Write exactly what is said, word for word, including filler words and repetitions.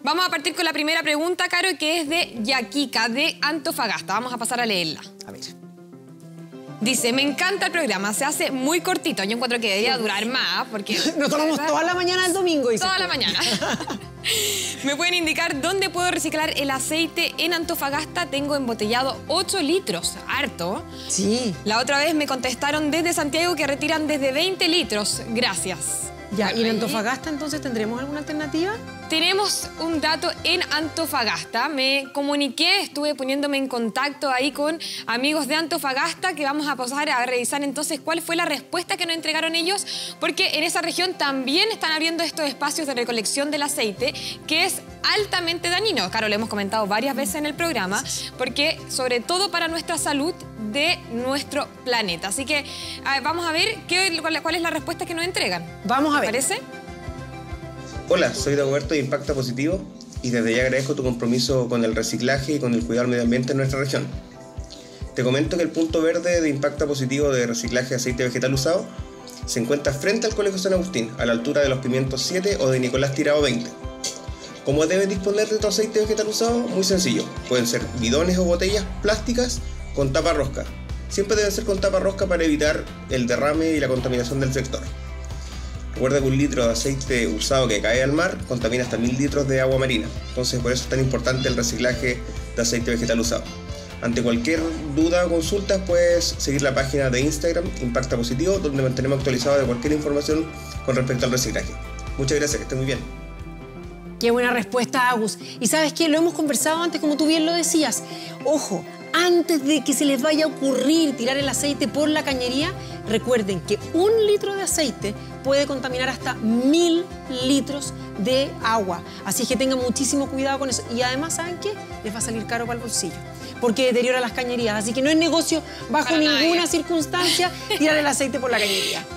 Vamos a partir con la primera pregunta, Caro, que es de Yaquica, de Antofagasta. Vamos a pasar a leerla. A ver. Dice, me encanta el programa, se hace muy cortito. Yo encuentro que debería durar más, porque... Nos tomamos toda la mañana del domingo. Toda tú. la mañana. ¿Me pueden indicar dónde puedo reciclar el aceite en Antofagasta? Tengo embotellado ocho litros, harto. Sí. La otra vez me contestaron desde Santiago que retiran desde veinte litros. Gracias. Ya, ¿y en Antofagasta entonces tendremos alguna alternativa? Tenemos un dato en Antofagasta. Me comuniqué, estuve poniéndome en contacto ahí con amigos de Antofagasta que vamos a pasar a revisar entonces cuál fue la respuesta que nos entregaron ellos, porque en esa región también están abriendo estos espacios de recolección del aceite, que es altamente dañino. Claro, lo hemos comentado varias veces en el programa, porque sobre todo para nuestra salud de nuestro planeta. Así que a ver, vamos a ver qué, cuál, cuál es la respuesta que nos entregan. Vamos a ver. ¿Te parece? Hola, soy Dagoberto de Impacta Positivo y desde ya agradezco tu compromiso con el reciclaje y con el cuidado del medio ambiente en nuestra región. Te comento que el punto verde de Impacta Positivo de reciclaje de aceite vegetal usado se encuentra frente al Colegio San Agustín, a la altura de los Pimientos siete o de Nicolás Tirado veinte. ¿Cómo debes disponer de tu aceite vegetal usado? Muy sencillo. Pueden ser bidones o botellas plásticas con tapa rosca. Siempre deben ser con tapa rosca para evitar el derrame y la contaminación del sector. Recuerda que un litro de aceite usado que cae al mar contamina hasta mil litros de agua marina. Entonces por eso es tan importante el reciclaje de aceite vegetal usado. Ante cualquier duda o consulta puedes seguir la página de Instagram Impacta Positivo, donde mantenemos actualizado de cualquier información con respecto al reciclaje. Muchas gracias, que esté muy bien. Qué buena respuesta, Agus. Y ¿sabes qué? Lo hemos conversado antes, como tú bien lo decías. Ojo, antes de que se les vaya a ocurrir tirar el aceite por la cañería, recuerden que un litro de aceite puede contaminar hasta mil litros de agua. Así que tengan muchísimo cuidado con eso. Y además, ¿saben qué? Les va a salir caro para el bolsillo, porque deteriora las cañerías. Así que no es negocio bajo para ninguna nadie. circunstancia tirar el aceite por la cañería.